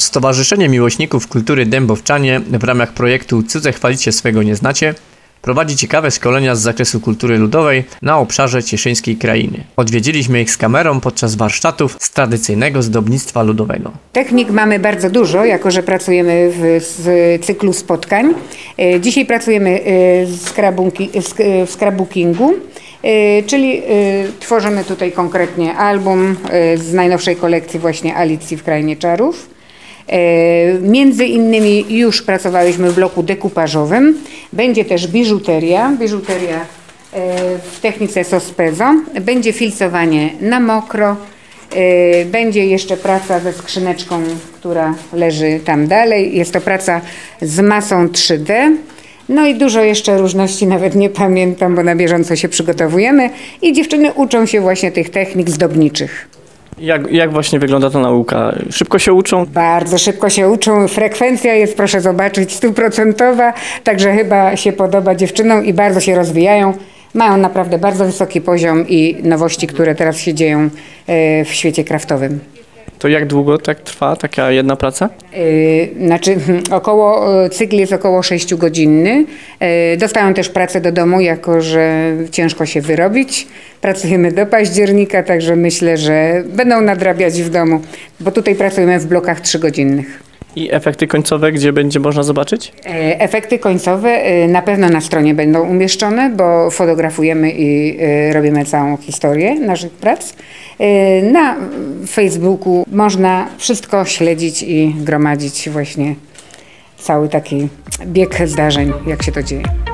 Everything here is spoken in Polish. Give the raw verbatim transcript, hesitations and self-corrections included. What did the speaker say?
Stowarzyszenie Miłośników Kultury Dębowczanie w ramach projektu Cudze chwalicie, swego nie znacie prowadzi ciekawe szkolenia z zakresu kultury ludowej na obszarze cieszyńskiej krainy. Odwiedziliśmy ich z kamerą podczas warsztatów z tradycyjnego zdobnictwa ludowego. Technik mamy bardzo dużo, jako że pracujemy w, w cyklu spotkań. Dzisiaj pracujemy w scrapbookingu, czyli tworzymy tutaj konkretnie album z najnowszej kolekcji właśnie Alicji w Krainie Czarów. Między innymi już pracowałyśmy w bloku dekupażowym. Będzie też biżuteria, biżuteria w technice Sospezo. Będzie filcowanie na mokro. Będzie jeszcze praca ze skrzyneczką, która leży tam dalej. Jest to praca z masą trzy D. No i dużo jeszcze różności, nawet nie pamiętam, bo na bieżąco się przygotowujemy. I dziewczyny uczą się właśnie tych technik zdobniczych. Jak, jak właśnie wygląda ta nauka? Szybko się uczą? Bardzo szybko się uczą. Frekwencja jest, proszę zobaczyć, stuprocentowa, także chyba się podoba dziewczynom i bardzo się rozwijają. Mają naprawdę bardzo wysoki poziom i nowości, które teraz się dzieją w świecie kraftowym. To jak długo tak trwa taka jedna praca? Yy, znaczy około, cykl jest około sześciugodzinny. Yy, dostają też pracę do domu, jako że ciężko się wyrobić. Pracujemy do października, także myślę, że będą nadrabiać w domu, bo tutaj pracujemy w blokach trzygodzinnych. I efekty końcowe, gdzie będzie można zobaczyć? Efekty końcowe na pewno na stronie będą umieszczone, bo fotografujemy i robimy całą historię naszych prac. Na Facebooku można wszystko śledzić i gromadzić właśnie cały taki bieg zdarzeń, jak się to dzieje.